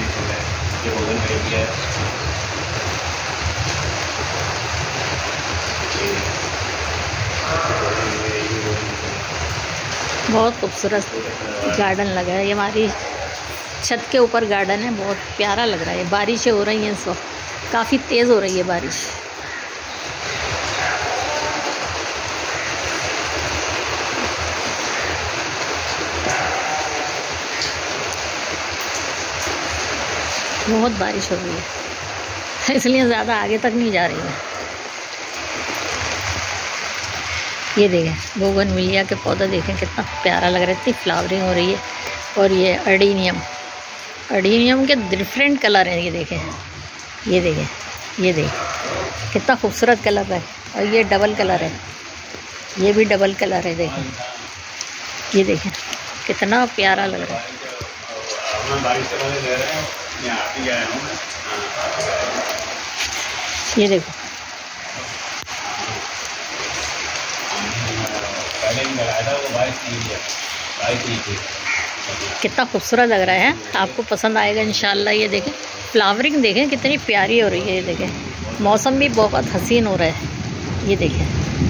ये बोगनवेलिया है। बहुत खूबसूरत गार्डन लगा है। ये हमारी छत के ऊपर गार्डन है, बहुत प्यारा लग रहा है। बारिशें हो रही हैं इस वक्त, काफ़ी तेज़ हो रही है बारिश। बहुत बारिश हो रही है, इसलिए ज़्यादा आगे तक नहीं जा रही है। ये देखें बोगनविलिया के पौधे, देखें कितना प्यारा लग रहा है, इतनी फ्लावरिंग हो रही है। और ये अर्डीनियम के डिफरेंट कलर हैं। ये देखें, ये देखें, ये देखें कितना खूबसूरत कलर है। और ये डबल कलर है, ये भी डबल कलर है। देखें, ये देखें कितना प्यारा लग रहा है। ये देखो कितना खूबसूरत लग रहा है, आपको पसंद आएगा इंशाल्लाह। ये देखें फ्लावरिंग, देखें कितनी प्यारी हो रही है। ये देखें मौसम भी बहुत हसीन हो रहा है। ये देखें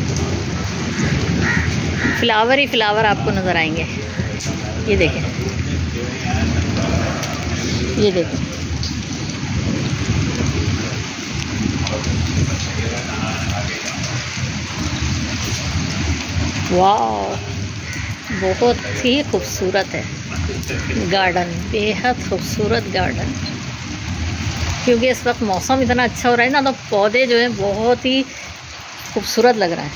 फ्लावर ही फ्लावर आपको नज़र आएंगे। ये देखें, ये देखें वाह, बहुत ही खूबसूरत है गार्डन, बेहद खूबसूरत गार्डन। क्योंकि इस वक्त मौसम इतना अच्छा हो रहा है ना, तो पौधे जो हैं बहुत ही खूबसूरत लग रहा है।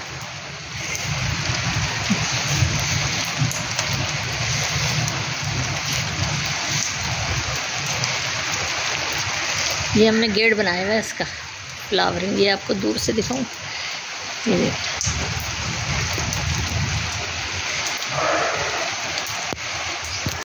ये हमने गेट बनाया हुआ है इसका फ्लावरिंग, ये आपको दूर से दिखाऊं। ये देखिए